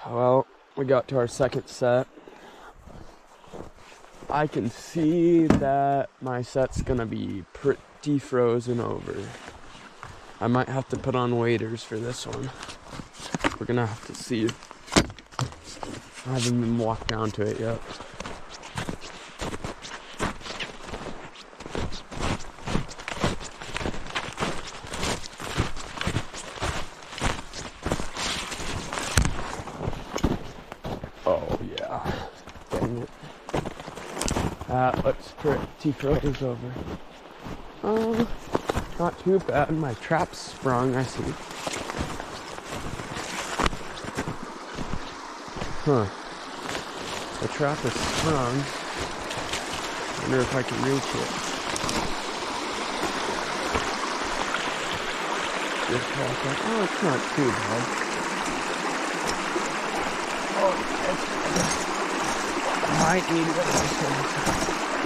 Well, we got to our second set. I can see that my set's gonna be pretty frozen over. I might have to put on waders for this one. We're gonna have to see. I haven't even walked down to it yet. Oh yeah, dang it. That looks pretty frozen over. Oh, not too bad. My trap's sprung, I see. Huh. The trap is sprung. Wonder if I can reach it. Oh, it's not too bad. Oh, I might need it.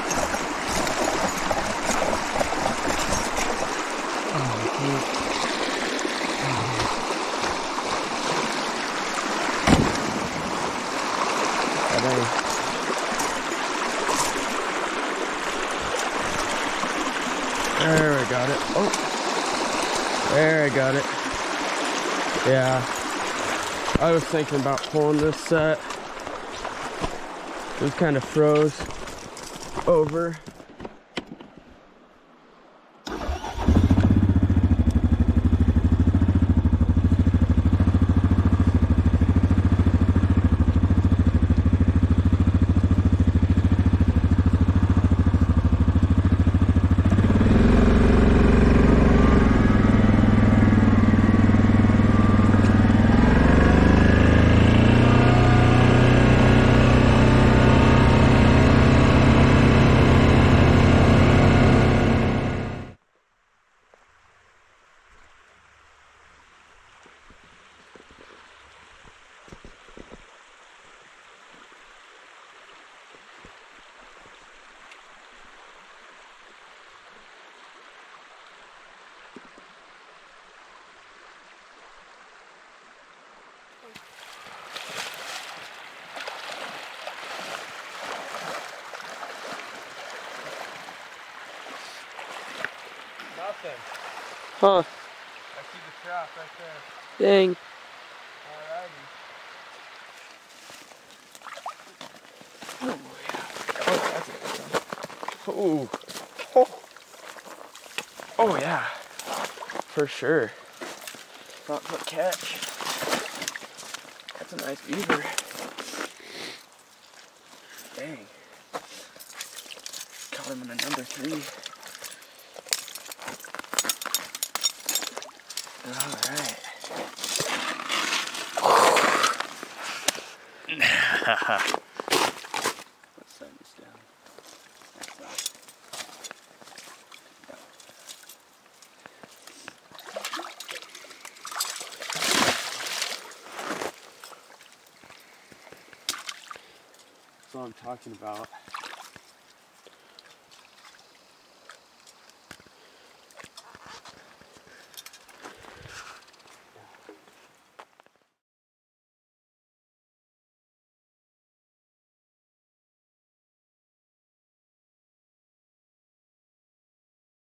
There, I got it. Oh, there, I got it. Yeah, I was thinking about pulling this set. It was kind of froze over. Nothing. Huh. I see the trap right there. Dang. Alrighty. Oh, yeah. Oh, that's a good one. Ooh. Oh. Oh, yeah. For sure. Front foot catch. That's a nice beaver. Dang. Caught him in a number 3. Alright. Let's set this down. That's that. That's what I'm talking about.